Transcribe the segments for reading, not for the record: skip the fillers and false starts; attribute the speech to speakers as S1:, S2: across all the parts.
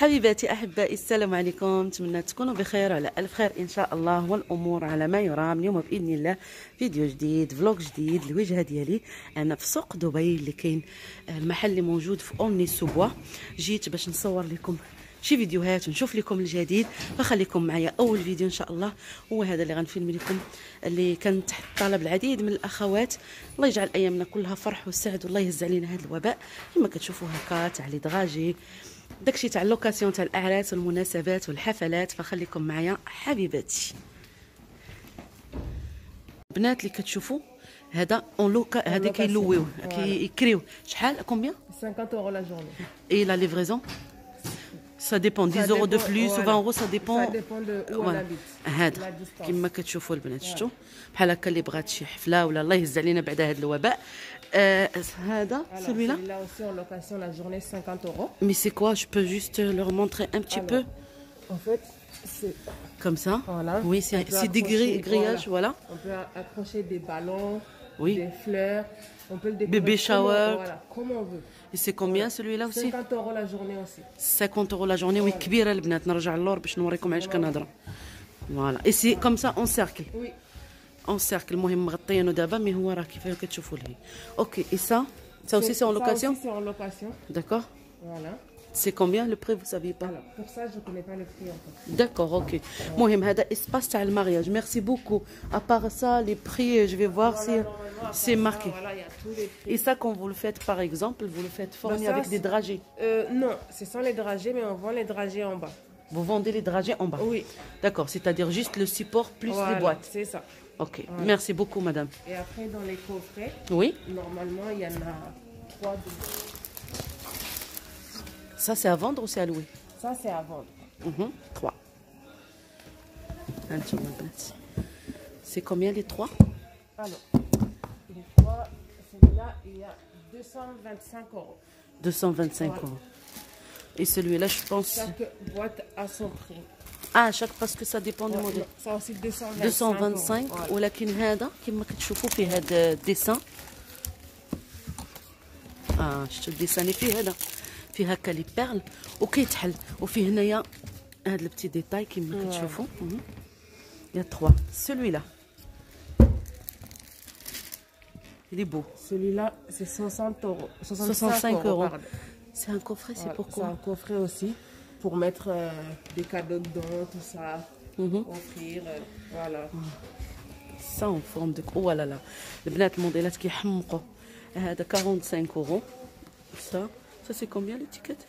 S1: حبيباتي احبائي السلام عليكم، نتمنى تكونوا بخير وعلى الف خير ان شاء الله، والامور على ما يرام. اليوم باذن الله فيديو جديد، فلوق جديد. الوجهه ديالي انا في سوق دبي اللي كاين المحل اللي موجود في اوني سوبوا. جيت باش نصور لكم شي فيديوهات ونشوف لكم الجديد، فخليكم معايا. اول فيديو ان شاء الله هو هذا اللي غنفيلم لكم، اللي كان تحت طلب العديد من الاخوات. الله يجعل ايامنا كلها فرح وسعد، والله يهز علينا هذا الوباء. كما كتشوفوا هكا تاع لي دراجي، داكشي تاع اللوكاسيون تاع الاعراس والمناسبات والحفلات، فخليكم معايا حبيباتي. بنات اللي كتشوفوا هذا اون لوكا، هذا كيلويوه كيكريو. شحال كومبيان؟ 50 euros la journée. Et la livraison? Ça dépend, 10 euros de plus ou 20 euros, ça dépend.
S2: Ça dépend de où on habite.
S1: هذا كما كتشوفوا البنات، شفتوا بحال هكا اللي بغات شي حفله ولا الله يهز علينا بعد هذا الوباء. هذا celui-là.
S2: Celui-là aussi en location la journée 50 euros.
S1: Mais c'est quoi? Je peux juste leur montrer un petit peu.
S2: En fait, c'est
S1: comme ça.
S2: Voilà.
S1: Oui, c'est des grillages, voilà.
S2: On peut accrocher des ballons,
S1: oui,
S2: des fleurs. On peut le décorer
S1: bébé shower.
S2: Voilà, comme on veut.
S1: Et c'est combien celui-là aussi?
S2: 50 euros la journée aussi.
S1: 50 euros la journée. Oui, كبيرة البنات. نرجع للور باش نوريكم علاش كنهضروا. Voilà. Et c'est comme ça en cercle.
S2: Oui.
S1: En cercle. المهم مغطيينه دابا، مي هو راه كيف كتشوفوا ليه. OK. Et ça aussi c'est en location?
S2: Ça aussi c'est en location.
S1: D'accord.
S2: Voilà.
S1: C'est combien le prix, vous savez pas?
S2: Alors, pour ça, je connais pas le prix encore.
S1: D'accord, ok. Mohem, هذا espace تاع المارياج. Merci beaucoup. À part ça, les prix, je vais voir si c'est marqué.
S2: Voilà, il y a tous les prix.
S1: Et ça, quand vous le faites, par exemple, vous le faites fournir avec des dragées?
S2: Non, ce sont les dragées, mais on vend les dragées en bas.
S1: Vous vendez les dragées en bas?
S2: Oui.
S1: D'accord, c'est-à-dire juste le support plus
S2: voilà,
S1: les boîtes.
S2: C'est ça.
S1: Ok, voilà. Merci beaucoup, madame.
S2: Et après, dans les coffrets,
S1: oui,
S2: normalement, il y en a 3.
S1: Ça, c'est à vendre ou c'est à louer?
S2: Ça, c'est à vendre.
S1: 3. C'est combien les 3?
S2: Alors, les 3, celui-là, il y a 225 euros.
S1: 225 euros. Et celui-là, je pense...
S2: Chaque boîte a son prix.
S1: Ah, parce que ça dépend du modèle.
S2: Ça aussi
S1: 225. ولكن هذا كما كتشوفوا فيه هذا الديسان. شفتوا الديسان اللي فيه هذا، فيه هكا لي بيرل وكيتحل، وفيه هنايا هاد البتي ديتاي كما كتشوفوا. Il y a 3. Celui-là. Il est beau.
S2: Celui-là, c'est 60 euros.
S1: 65 euros. C'est un coffret, c'est pourquoi?
S2: C'est un coffret aussi pour mettre des cadeaux dedans, tout ça. Offrir, voilà.
S1: Ça en forme de... Oh là là. البنات الموديلات كيحمقوا. هذا 45 euros. Ça c'est combien l'étiquette?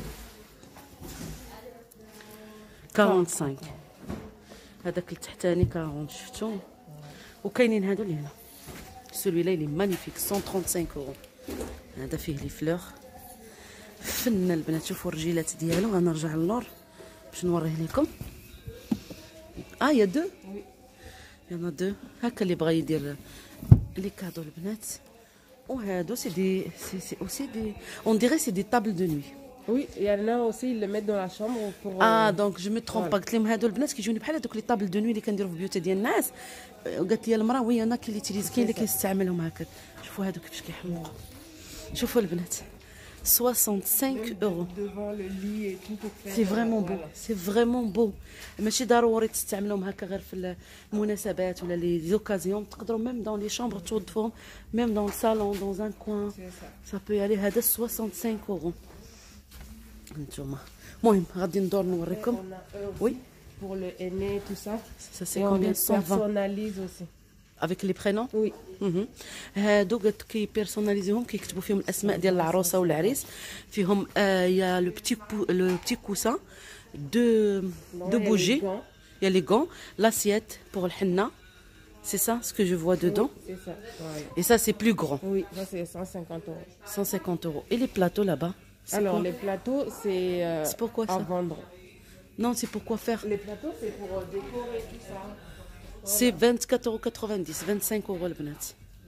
S1: 45. هذاك التحتاني 40. شفتوا؟ وكاينين هادو اللي هنا. celui-là il est magnifique, 135 euros. هذا فيه لي فلور. فن البنات. شوفوا الرجيلات ديالو. غنرجع للور باش نوريه لكم. il y a 2.
S2: Oui.
S1: Il y en a 2. هكا اللي بغى يدير لي كادو البنات. وهادو c'est aussi des, on dirait c'est des tables de nuit.
S2: Oui, il y en a aussi, ils le mettent dans la chambre pour...
S1: donc je me trompe pas. قلت لهم هادو البنات كيجوني بحال هذوك لي طابل دو نوي اللي كنديروا في بيوت ديال الناس. وقالت لي المراه وي انا كاين اللي كيستعملهم هكا. شوفوا هادو كيفاش كيحمقوا. شوفوا البنات 65 euros.
S2: Devant le lit et tout pour faire...
S1: C'est vraiment beau. C'est vraiment beau. ماشي ضروري تستعملوهم هكا غير في المناسبات ولا لي اوكازيون. تقدروا même dans les chambres توظفوهم، même dans le salon, dans un coin. Ça peut y aller. هذا 65 euros. انتوما المهم غادي ندور نوريكم. Oui.
S2: Pour le aîné tout ça.
S1: Ça c'est combien? 120.
S2: Personnalise aussi.
S1: Avec les prénoms?
S2: Oui.
S1: هادو قد كيبيرسوناليزيوهم، كيكتبوا فيهم الاسماء ديال العروسه والعريس. فيهم يا لو بتي كوسان دو بوجي. Il y a les gants, l'assiette pour le henna. C'est ça ce que je vois dedans?
S2: Oui, c'est ça. Ouais.
S1: Et ça c'est plus grand.
S2: Oui, ça c'est 150 euros.
S1: 150 euros. Et les plateaux là-bas?
S2: Alors
S1: quoi?
S2: les plateaux c'est
S1: pourquoi
S2: à
S1: ça?
S2: vendre.
S1: Non, c'est pour quoi faire?
S2: Les plateaux c'est pour décorer tout ça.
S1: C'est 24,90 €, 25 € البنات.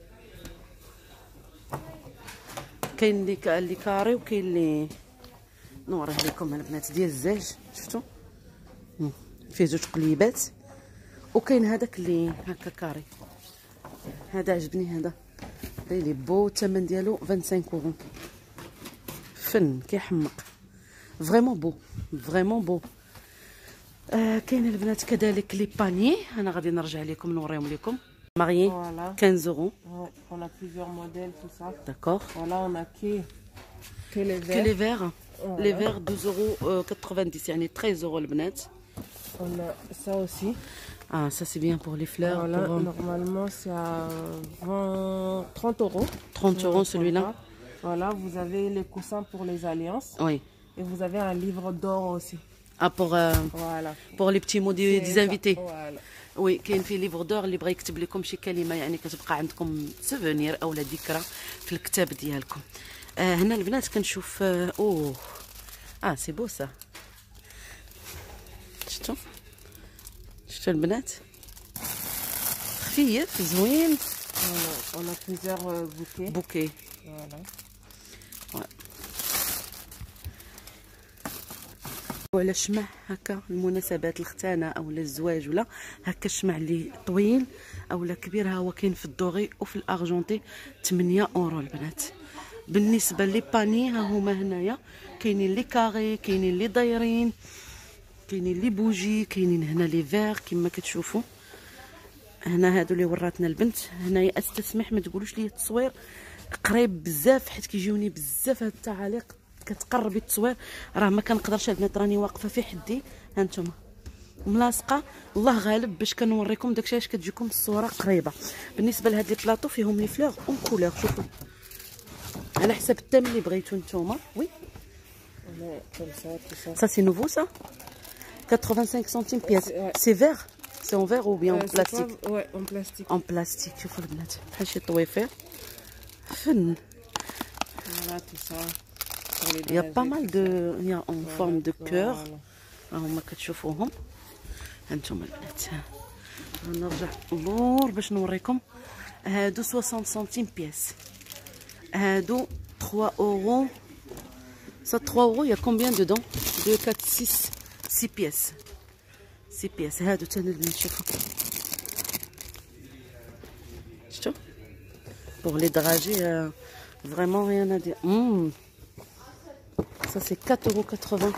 S1: كاين اللي كاري وكاين اللي نوريه لكم البنات ديال الزاج. شفتوا فيه 2 قليبات، وكاين هذاك اللي هكا كاري. هذا عجبني، هذا اللي بو. الثمن ديالو 25 €. فن كيحمق. فريمون بو فريمون بو. كاين البنات كذلك لي باني، انا غادي نرجع لكم نوريهم لكم. ماريي 15 euros.
S2: On a plusieurs modèles, tout ça.
S1: D'accord.
S2: Voilà, on a que les verts.
S1: Que les verts. Voilà. Les verts 12,90 يعني 13 euros البنات.
S2: On a ça aussi.
S1: Ah, ça c'est bien pour les fleurs.
S2: Voilà,
S1: pour...
S2: normalement c'est à 30 euros.
S1: 30 euros celui-là.
S2: Voilà, vous avez les coussins pour les alliances.
S1: Oui.
S2: Et vous avez un livre d'or aussi.
S1: Ah,
S2: voilà.
S1: Pour les petits mots des invités.
S2: Voilà.
S1: وي كاين في ليفر دور اللي بغى يكتب لكم شي كلمه يعني كتبقى عندكم سوفونير او لا ذكرى في الكتاب ديالكم. هنا البنات كنشوف اوه سي بو سا. شفتوا البنات خفيف زوين.
S2: On a plusieurs
S1: bouquets.
S2: Voilà.
S1: ولا شمع هكا المناسبات الختانه او الزواج ولا هكا الشمع اللي طويل او لا كبير، ها هو كاين في الدوغي وفي الارجونتي 8 اورو البنات. بالنسبه لي باني ها هما هنايا كاينين لي كاري، كاينين لي دايرين، كاينين لي بوجي، كاينين هنا لي فيغ كما كتشوفوا. هنا هادو اللي وراتنا البنت. هنايا استسمح ما تقولوش لي التصوير قريب بزاف حيت كيجيوني بزاف هاد التعاليق كتقربي التصوير، راه ما كنقدرش البنات راني واقفه في حدي. ها نتوما ملاصقه الله غالب باش كنوريكم داكشي علاش كتجيكم الصوره قريبه. بالنسبه لهاد لي بلاطو فيهم لي فلور اون كولور، شوفوا على حسب الثمن اللي بغيتو نتوما. وي ça c'est nouveau ça 85 centimes pièce. C'est vert, c'est en verre ou bien en plastique?
S2: Ouais, en plastique.
S1: En plastique. شوفوا البنات بحال شي طويفير فن.
S2: Voilà tout ça.
S1: Il y a pas mal de, il y a en forme de cœur. هما كتشوفوهم هانتوما البنات. نرجع اللور باش نوريكم. هادو 60 سنتيم بياس، هادو 3 euros. Ça 3 euros, il y a combien dedans? 2 4 6 pièces. 6 pièces. هادو تاني البنات شوفوا. شفتوا؟ Pour les dragées, vraiment rien à dire. Ça c'est 4,80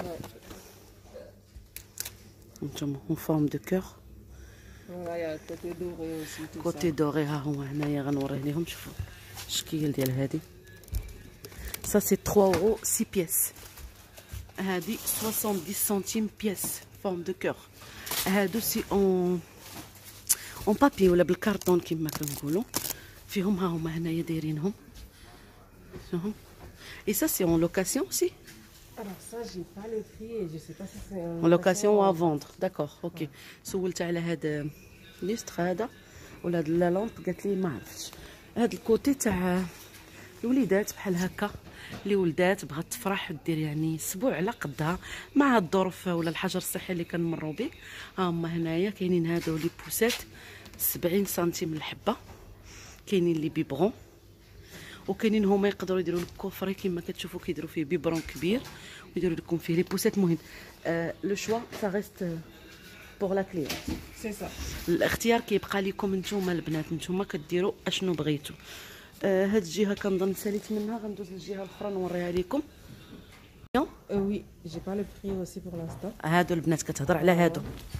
S1: €. En forme de cœur.
S2: Voilà, il y a côté doré aussi.
S1: Côté doré ها هو هنايا غنوريه لكم. شوفوا الشكل ديال هادي. Ça c'est 3 euros 6 pièces. هادي 70 centimes pièce forme de cœur. هادو سي اون بابي ولا بالكارطون كما كنقولوا. فيهم ها هما هنايا دايرينهم. شوفوا. Et ça c'est en location aussi?
S2: Alors ça j'ai pas le prix et je sais pas si c'est
S1: en location ou à vendre. D'accord, OK. سولت على هذا ليستر هذا ولا هاد لا لامب قالت لي ما عرفتش. هاد الكوتي تاع الوليدات بحال هكا اللي ولدات بغات تفرح ودير يعني اسبوع على قدها مع الظروف ولا الحجر الصحي اللي كنمروا به. ها هما هنايا كاينين هادو لي بوسات 70 سنتيم الحبه، كاينين لي بيبرون وكاينين هما يقدروا يديروا لك كوفري كما كتشوفوا كيديروا فيه بيبرون كبير ويديروا لكم فيه لي بوسات. مهم لو شوا سا ريست بور لا كليون.
S2: سي سا.
S1: الاختيار كيبقى لكم نتوما البنات، نتوما كديروا اشنو بغيتوا. هاد الجهه كنظن ساليت منها، غندوز للجهه الاخرى نوريها لكم.
S2: وي جي با لو بري اوسي بور لانستون.
S1: هادو البنات كتهضر على هادو.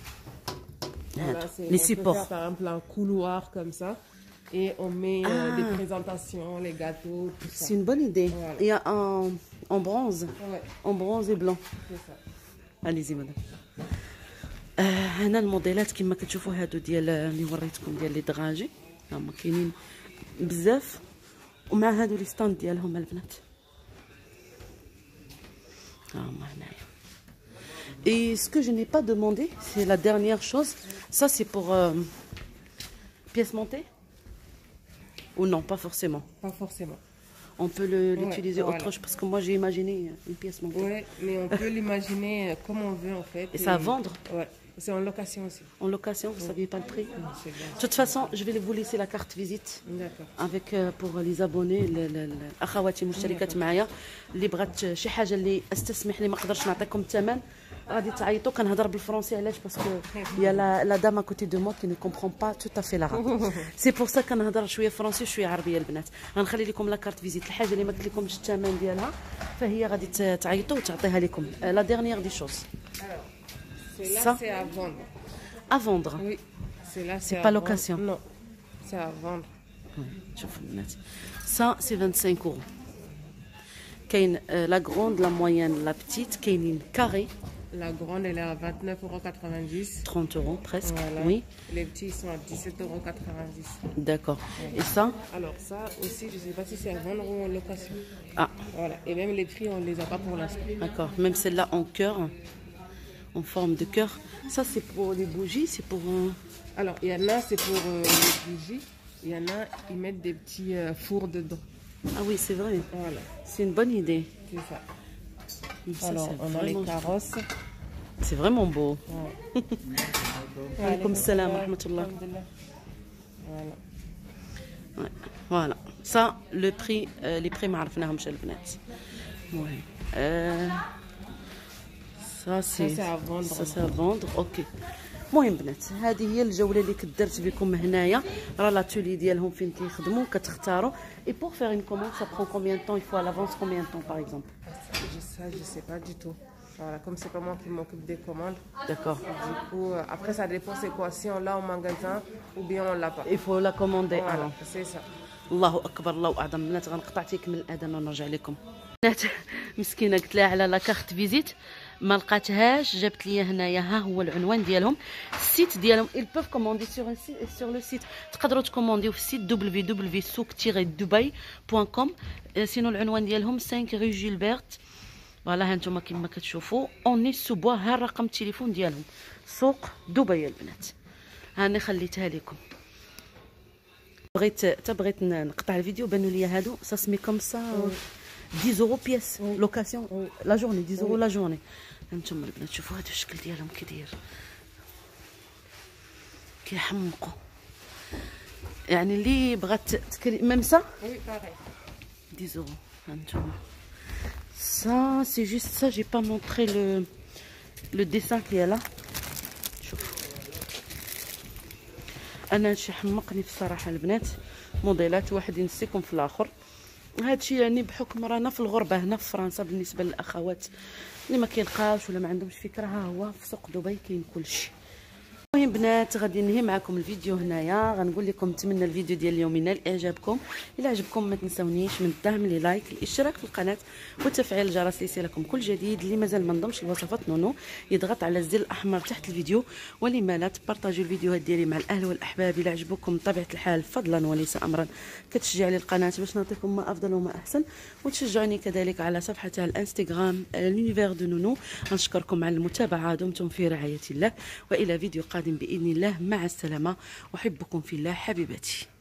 S1: لي سيبور.
S2: Par exemple un couloir comme ça et on met des présentations, les gâteaux, tout ça.
S1: C'est une bonne idée.
S2: Voilà.
S1: Il y a en bronze.
S2: Ouais.
S1: En bronze et blanc.
S2: C'est ça.
S1: Allez-y madame. هنا الموديلات كما كتشوفوا هادو ديال اللي وريتكم ديال لي دراجي هما كاينين بزاف ومع هادو لي ستاند ديالهم البنات. هما هنايا. Et ce que je n'ai pas demandé, c'est la dernière chose. Ça c'est pour pièces montées? Ou non, pas forcément.
S2: Pas forcément.
S1: On peut l'utiliser autre chose parce que moi j'ai imaginé une pièce montée.
S2: Ouais, mais on peut l'imaginer comme on veut en fait.
S1: Et ça à vendre?
S2: Ouais. C'est en location aussi.
S1: En location, vous ne saviez pas le prix?
S2: C'est bien.
S1: De toute façon, je vais vous laisser la carte visite
S2: D'accord.
S1: avec pour les abonnés اخواتي المشتركات معايا اللي بغات شي حاجه اللي استسمح لي ما نقدرش نعطيكم الثمن غادي تعيطوا. كنهضر بالفرنسي علاش باسكو يا لا دام كوتي دو مو كي نو كومبرون با تو افي لاراب. سي بور سا كنهضر شويه فرنسي وشويه عربيه البنات. غنخلي لكم لا كارت فيزيت. الحاجه اللي ما قلت لكمش الثمن ديالها فهي غادي تعيطوا وتعطيها لكم. لا ديرنيير دي شوز
S2: Celle-là,
S1: Ça.
S2: c'est à vendre.
S1: à vendre.
S2: Oui. Celle-là, c'est
S1: pas
S2: à
S1: location.
S2: vendre. Non, c'est à vendre.
S1: شوفوا البنات ça c'est 25 euros. كاين لا غروند لا موين لا بتيت كاينين كاري
S2: La grande, elle est à 29,90 €.
S1: 30 euros presque.
S2: Voilà.
S1: Oui,
S2: Les petits, ils sont à 17,90 €.
S1: d'accord. Et ça?
S2: Alors ça aussi, je ne sais pas si c'est à vendre ou en location.
S1: Ah,
S2: Voilà. Et même les prix, on ne les a pas pour l'instant.
S1: d'accord. Même celle-là en cœur, en forme de cœur. Ça c'est pour les bougies, c'est pour
S2: Alors, il y en a, c'est pour les bougies. Il y en a, ils mettent des petits fours dedans.
S1: ah oui, c'est vrai.
S2: Voilà,
S1: C'est une bonne idée.
S2: c'est ça.
S1: Ça,
S2: Alors,
S1: c'est
S2: on a les
S1: vraiment,
S2: carrosses.
S1: c'est vraiment beau.
S2: Ouais.
S1: Alaykoum salam wa rahmatullah.
S2: Voilà.
S1: Ouais, voilà. Ça, le prix, les prix ما عرفناهمش البنات. Ouais. Ça c'est
S2: Ça, c'est à vendre.
S1: Ça c'est à vendre. OK. المهم بنات هذه هي الجوله اللي كنت درت بكم هنايا. راه لاتولي ديالهم فين كيخدموا كتختاروا. Et pour faire une commande, ça prend combien de temps? Il faut à l'avance combien de temps par exemple?
S2: Ça, je sais pas du tout. Voilà, comme c'est pas moi qui m'occupe des commandes.
S1: D'accord.
S2: Du coup, après, ça dépend c'est quoi. Si on l'a au magasin ou bien on l'a pas.
S1: Il faut la commander
S2: Voilà,
S1: avant.
S2: c'est ça.
S1: الله اكبر الله اعظم. بنات غنقطع تيكمل الاذان ونرجع لكم. بنات مسكينه قلت لها على لا كارت فيزيت ما لقاتهاش جابت لي هنايا. ها هو العنوان ديالهم السيت ديالهم. ils peuvent commander sur le site. تقدروا تكومونديو في السيت www.souk-dubai.com. سينو العنوان ديالهم 5 رue جيلبرت. فوالا ها نتوما كما كتشوفوا اوني سوبوا. ها الرقم التليفون ديالهم سوق دبي البنات. هاني خليتها لكم. بغيت نقطع الفيديو بانوا لي هادو سا سمي كوم سا 10 euros بياس لوكاسيون لا جورني 10 euros لا جورني. هانتوما البنات شوفوا هذا الشكل ديالهم كي داير كيحمقوا. يعني اللي بغات ميم سا
S2: Oui, pareil.
S1: 10 euros. هانتوما ça c'est juste ça. j'ai pas montré le dessin qu'il y a là. شوفوا انا هادشي حمقني في الصراحه البنات. موديلات واحد ينسيكم في الاخر. هادشي يعني بحكم رانا في الغربه هنا في فرنسا بالنسبه للاخوات اللي ما كيلقاوش ولا ما عندهمش فكره. ها هو في سوق دبي كاين كلشي. المهم بنات غادي ننهي معكم الفيديو هنايا. غنقول لكم نتمنى الفيديو ديال اليوم ينال اعجابكم. الا عجبكم ما تنساونيش من الدعم لي لايك الاشتراك في القناه وتفعيل الجرس ليصلكم كل جديد. اللي مازال ما انضمش لوصفات نونو يضغط على الزر الاحمر تحت الفيديو. ولما لا تبارطاجيو الفيديوهات ديالي مع الاهل والاحباب. الا عجبكم بطبيعه الحال فضلا وليس امرا كتشجع لي القناه باش نعطيكم ما افضل وما احسن. وتشجعوني كذلك على صفحه الانستغرام لونيفير دو نونو. نشكركم على المتابعه. دمتم في رعايه الله والى فيديو قادم باذن الله. مع السلامه. احبكم في الله حبيباتي.